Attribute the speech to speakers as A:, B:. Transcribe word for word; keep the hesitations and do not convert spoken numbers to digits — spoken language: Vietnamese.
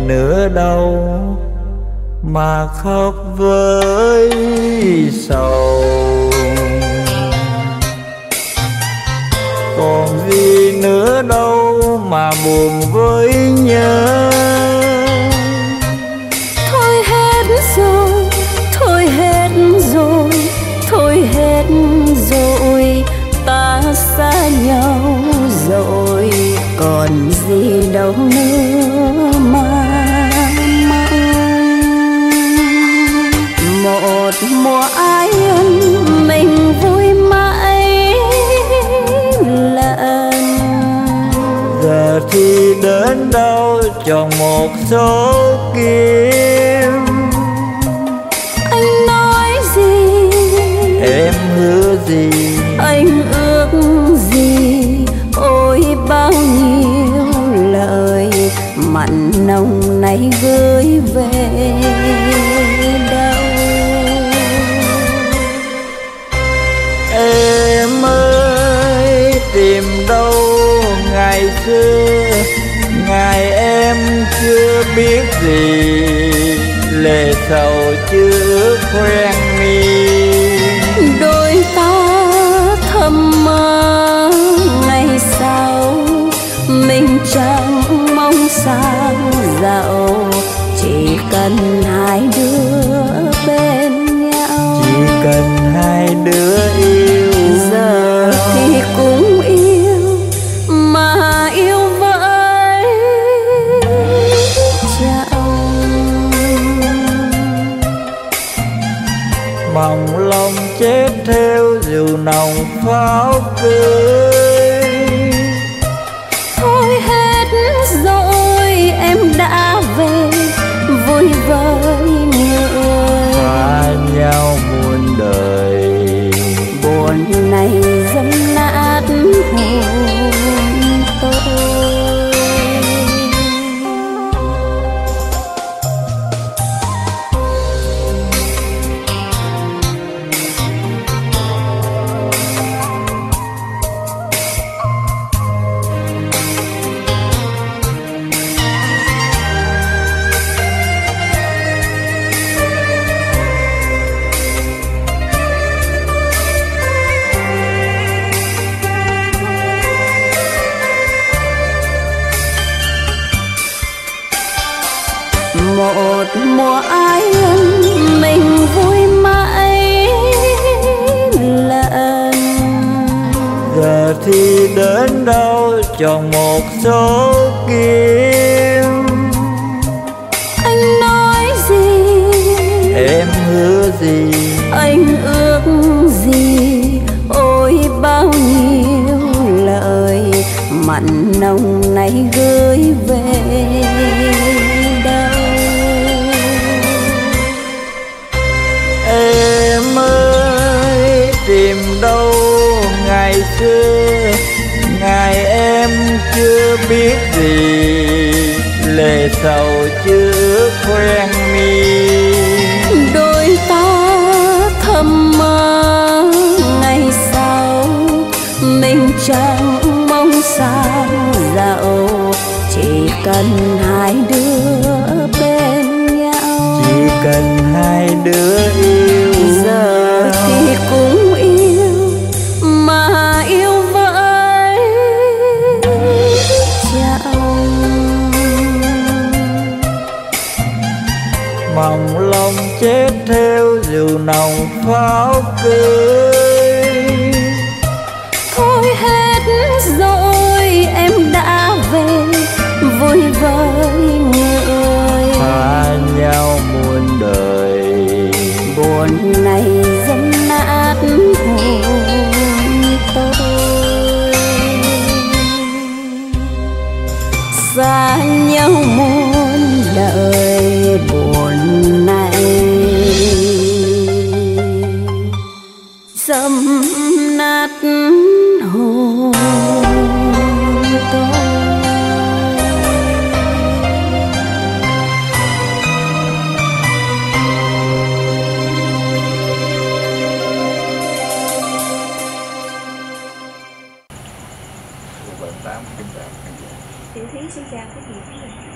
A: nữa đâu mà khóc với sầu. Còn gì nữa đâu mà buồn với nhớ.
B: Thôi hết rồi, thôi hết rồi, thôi hết rồi, ta xa nhau rồi, còn gì đâu nữa mà mong. Một mùa ái ân mình vui mãi lần,
A: giờ thì đến đâu chọn một số kiếm.
B: anh nói gì,
A: Em hứa gì,
B: anh ước gì, ôi bao nhiêu lời mặn nồng này gửi về đâu.
A: em ơi tìm đâu ngày xưa, ngày em chưa biết gì, lệ sầu chưa quen mi.
B: Đôi ta thầm mơ ngày sau, mình chẳng mong sang giàu, chỉ cần hai đứa bên nhau.
A: Chỉ cần hai đứa yêu
B: Giờ thì cũng yêu mà yêu với chồng.
A: mong lòng chết theo dù nồng pháo cưới.
B: Thôi hết rồi em đã về vui với người,
A: Hòa nhau muôn đời,
B: buồn này dẫm nát hồn tôi. Một mùa ái ân mình vui mãi lần,
A: giờ thì đến đâu chọn một số kiếm.
B: anh nói gì,
A: Em hứa gì,
B: anh ước gì, ôi bao nhiêu lời mặn nồng này gửi về đâu.
A: em ơi tìm đâu ngày xưa, ngày em chưa biết gì, lệ sầu chưa quen mi.
B: Đôi ta thầm mơ ngày sau, mình chẳng mong sang giàu, chỉ cần hai đứa bên nhau.
A: Chỉ cần hai đứa yêu
B: Giờ thì cũng yêu mà yêu với chồng.
A: mong lòng chết theo dù nồng pháo cưới.
B: Thôi hết rồi em đã về vui với người,
A: Hòa nhau muôn đời,
B: buồn này dẫm nát hồn tôi. Xa nhau muôn đời buồn này dẫm nát hồn tôi.
C: Tiểu Thúy xin chào quý vị khán giả.